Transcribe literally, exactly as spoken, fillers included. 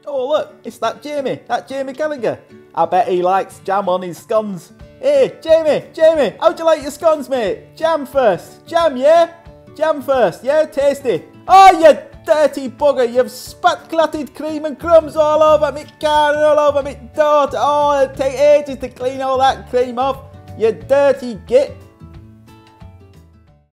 Oh look, it's that Jamie, that Jamie Carragher. I bet he likes jam on his scones. Hey, Jamie, Jamie, how'd you like your scones, mate? Jam first. Jam, yeah? Jam first, yeah? Tasty. Oh, you dirty bugger, you've spat clotted cream and crumbs all over me car and all over me door. Oh, it'll take ages to clean all that cream off. You dirty git.